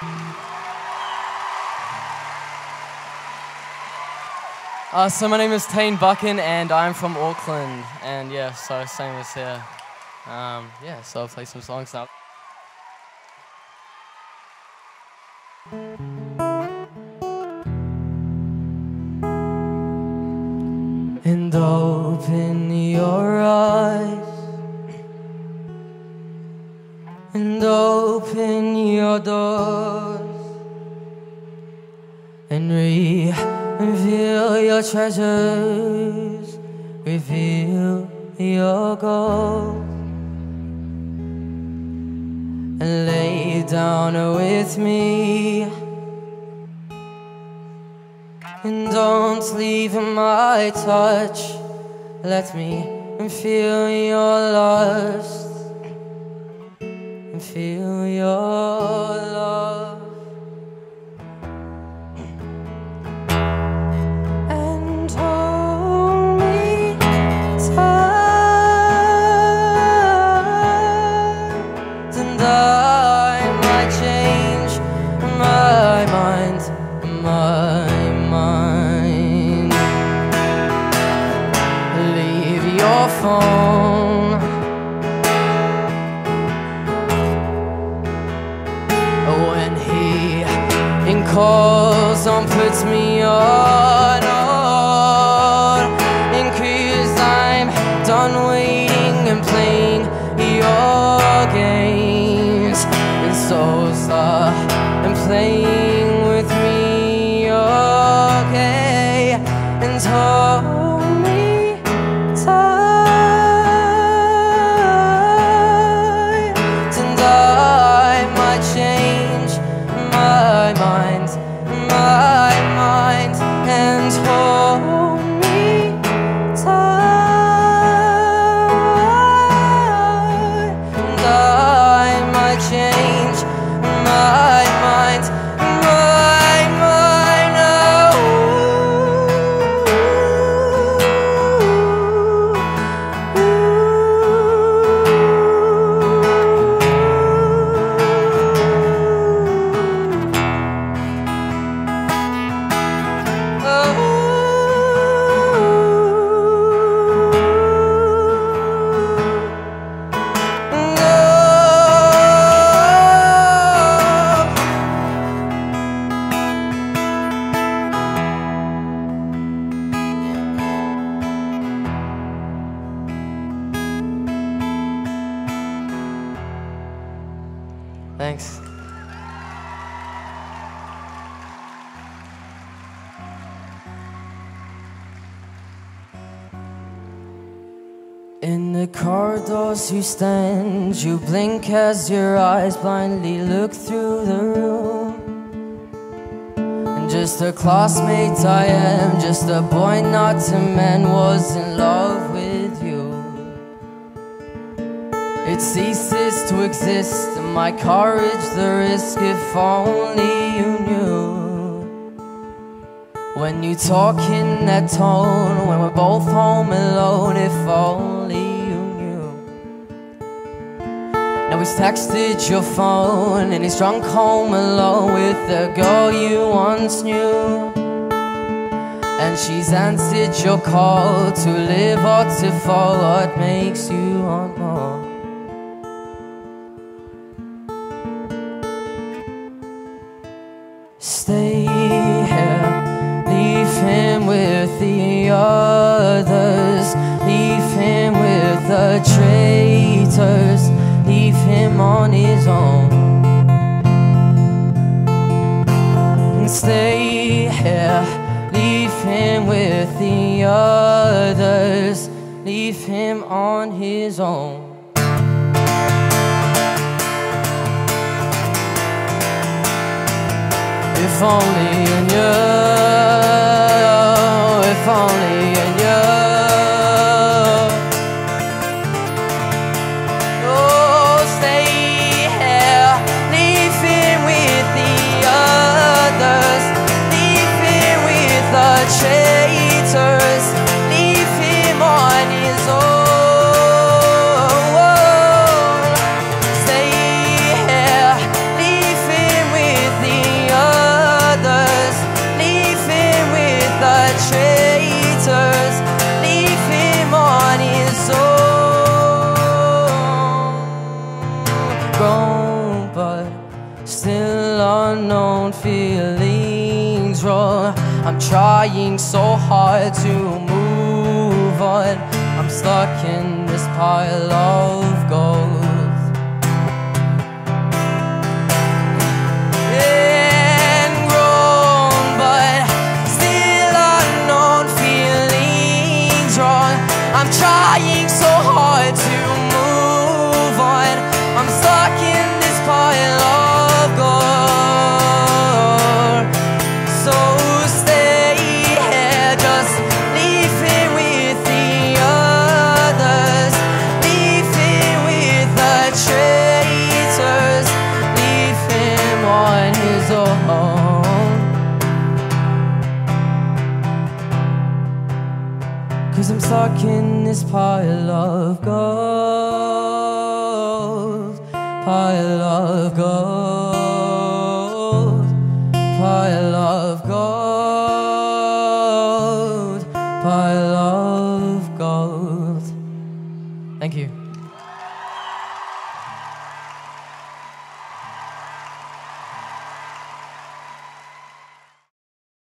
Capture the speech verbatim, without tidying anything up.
Uh, so my name is Taine Buchan and I'm from Auckland, and yeah, so same as here. Um, yeah, so I'll play some songs now. And open your eyes, and open your doors, and reveal your treasures, reveal your gold, and lay down with me. And don't leave my touch. Let me feel your lust and feel your love. And hold me tight, and I might change my mind, my phone. When he in calls on, puts me on, on, and 'cause I'm done waiting and playing your games, and so stop and playing with me, okay? And hold me tight, and I might change my mind, my mind, and hold me tight, and I might change my mind, my mind, oh. Thanks. In the corridors you stand, you blink as your eyes blindly look through the room. And just a classmate I am, just a boy not a man, was in love with you. It ceases to exist, and my courage the risk, if only you knew. When you talk in that tone, when we're both home alone, if only you knew. Now he's texted your phone, and he's drunk home alone with the girl you once knew. And she's answered your call to live or to fall. What makes you want more? Stay here, leave him with the others, leave him with the traitors, leave him on his own. Stay here, leave him with the others, leave him on his own. If only you knew, if only you knew. Oh, stay here, leave him with the others, leave him with the traitors, leave him on his own. Stay here, leave him with feelings wrong. I'm trying so hard to move on. I'm stuck in this pile of gold. And grown, but still unknown, feelings wrong. I'm trying so hard to move on. I'm stuck in this pile of gold. So stay here, just leave it with the others. Leave it with the traitors. Leave him on his own. 'Cause I'm stuck in this pile of gold. Pile of gold. Pile of gold. Pile of gold. Thank you.